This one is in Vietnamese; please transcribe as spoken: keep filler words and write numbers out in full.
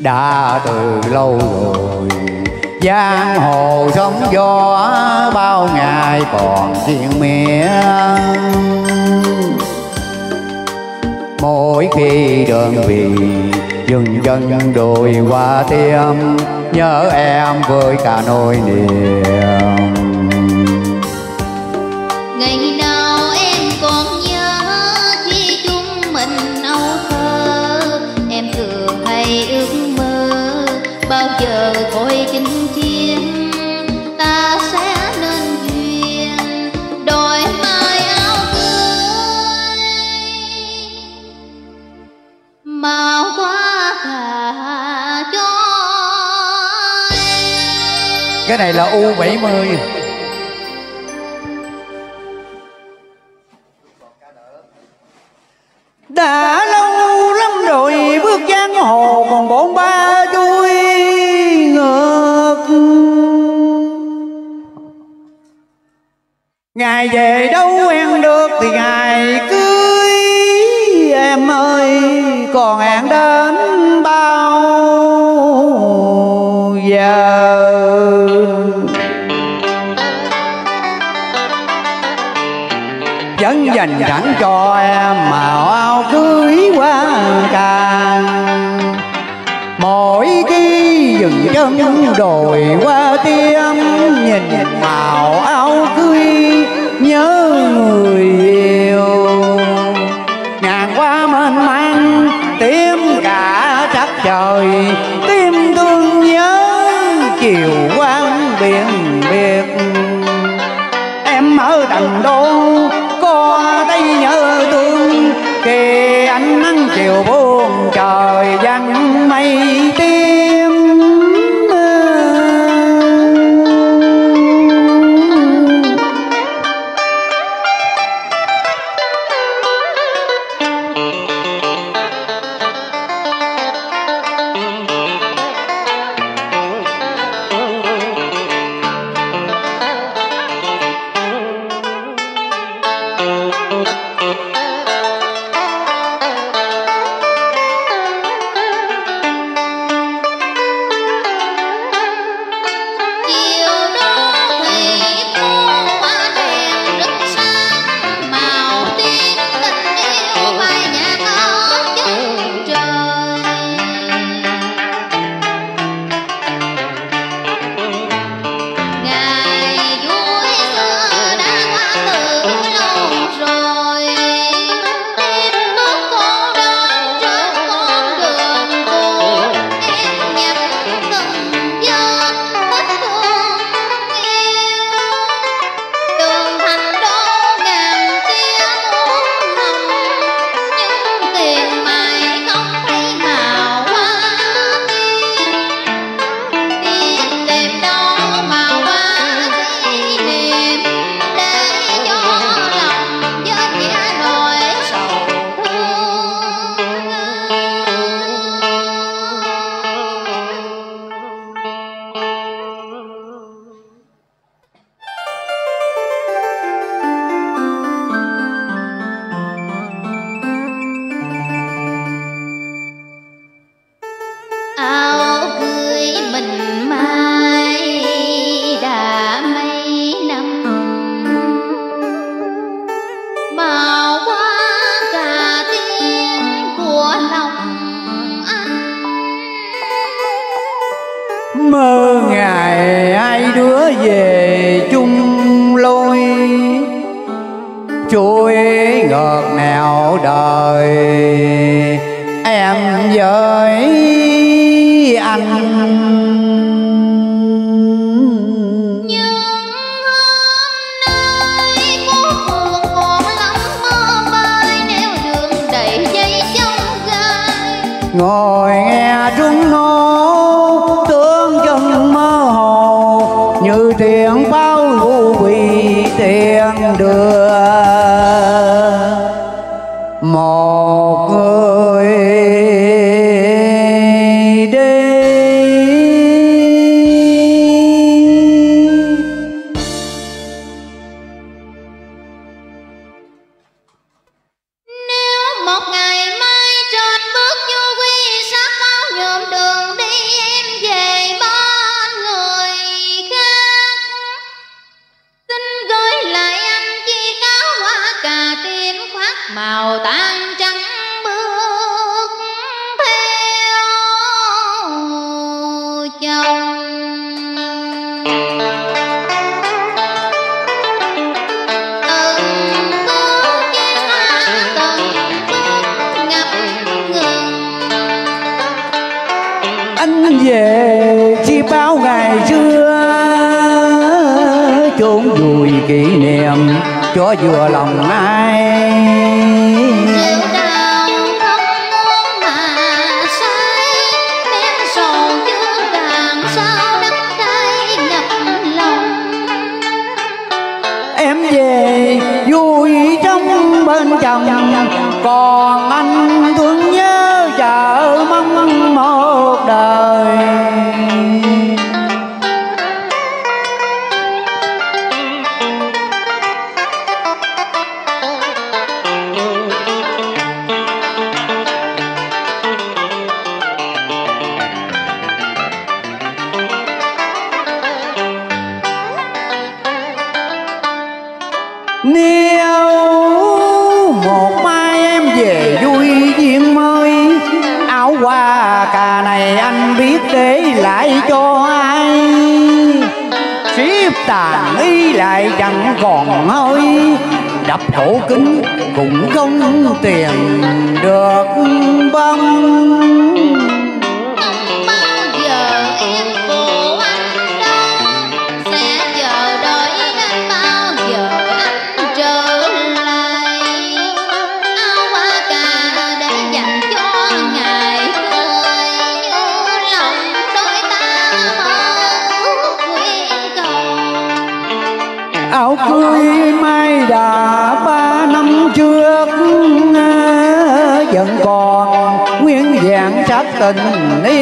đã từ lâu rồi. Giang hồ sóng gió bao ngày còn chuyện miên. Mỗi khi đơn vị dừng chân đồi qua tim, nhớ em với cả nỗi niềm. Ngày nào em còn nhớ khi chúng mình âu thơ, em thường hay ước mơ bao giờ thôi chinh chiến ta sẽ nên duyên đôi mai áo cưới màu hoa cả cho em. Cái này là U bảy mươi. Đã lâu lắm rồi bước giang hồ còn bốn ba chui ngược. Ngày về đâu em được thì ngày cưới em ơi, còn hẹn đến bao giờ. Vẫn dành sẵn cho em màu áo cưới hoa càng. Mỗi khi dừng chân đồi qua tim, nhìn màu áo cưới nhớ người yêu. Ngàn hoa mênh mang tim cả sắc trời, tim thương nhớ chiều quang biển biệt. Em ở thành đô có thấy nhớ thương, kề ánh nắng chiều buông trời vắng mây tim. Mơ ngày hai đứa về chung lối, chuối ngọt ngào đời em với anh. Ngồi nghe chúng nó tướng chân mơ hồ, như tiếng pháo vũ bị tiếng đưa một người đi. Nếu một ngày mai trên bước vô quy sắc máu nhuộm đường màu tan trắng bước theo chồng. Anh về chi bao ngày xưa, chốn vùi kỷ niệm cho vừa lòng ai. Rượu đào không muốn mà say, men sầu chưa càng sao đắng cay ngập lòng. Em về vui trong bên chồng, còn anh thương nhớ chờ mong một đời. Nếu một mai em về vui duyên mới, áo hoa cà này anh biết để lại cho ai. Xếp tàn y lại chẳng còn hơi, đập cổ kính cũng không tiền được bông. Bao giờ em phụ anh đâu, sẽ chờ đợi anh bao giờ anh trở lại. Áo hoa cà để dành cho ngày cưới, lòng đôi ta mơ ước nguyện cầu. Áo cưới mai đã ba năm trước, vẫn còn nguyên vẹn sắc tình ý